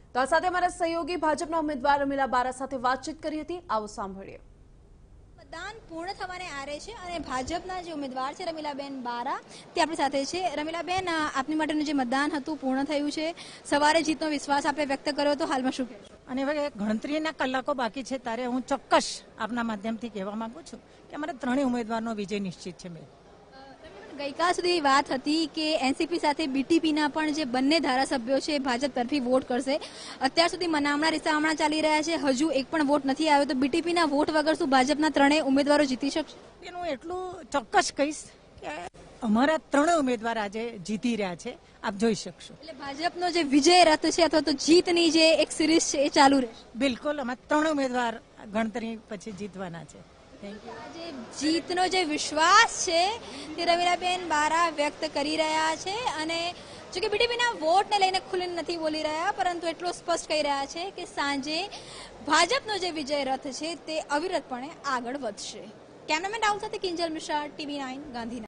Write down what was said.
તો આ સાથે અમારા સહયોગી ભાજપના ઉમેદવાર રમીલા બારા સાથે વાતચીત કરી હતી. આવો સાંભળીએ. મતદાન પૂર્ણ થવાને આરે છે અને ભાજપના જે ઉમેદવાર છે રમીલાબેન બારા તે આપણી સાથે છે. રમીલાબેન, આપની માટેનું જે મતદાન હતું પૂર્ણ થયું છે. સવારે જીતનો વિશ્વાસ આપણે વ્યક્ત કર્યો હતો, હાલમાં શું કહેશો? અને હવે ગણતરીના કલાકો બાકી છે ત્યારે હું ચોક્કસ આપના માધ્યમથી કહેવા માંગુ છું કે અમારા ત્રણેય ઉમેદવારનો વિજય નિશ્ચિત છે. ગઈકાલ સુધી વાત હતી કે એનસીપી સાથે બીટીપીના પણ જે બંને ધારાસભ્યો છે ભાજપ તરફી વોટ કરશે. અત્યાર સુધી મનામણા રીસામણા ચાલી રહ્યા છે, હજુ એક પણ વોટ નથી આવ્યો. તો બીટીપીના વોટ વગર શું ભાજપના ત્રણેય ઉમેદવારો જીતી શકશે? હું એટલું ચોક્કસ કહીશ કે અમારા ત્રણેય ઉમેદવાર આજે જીતી રહ્યા છે, આપ જોઈ શકશો. એટલે ભાજપનો જે વિજય રથ છે અથવા તો જીતની જે એક સિરીઝ છે એ ચાલુ રહેશે. બિલકુલ, અમારા ત્રણેય ઉમેદવાર ગણતરી પછી જીતવાના છે. આજે જીતનો જે વિશ્વાસ છે તે રમીલાબેન બારા વ્યક્ત કરી રહ્યા છે. અને જોકે બીટીપીના વોટને લઈને ખુલીને નથી બોલી રહ્યા, પરંતુ એટલો સ્પષ્ટ કહી રહ્યા છે કે સાંજે ભાજપનો જે વિજય રથ છે તે અવિરતપણે આગળ વધશે. કેમેરામેન રાહુલ સાથે કિંજલ મિશ્રા, TV9 ગાંધીનગર.